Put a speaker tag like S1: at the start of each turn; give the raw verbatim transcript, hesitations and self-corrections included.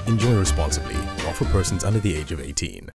S1: Enjoy responsibly, not for persons under the age of eighteen.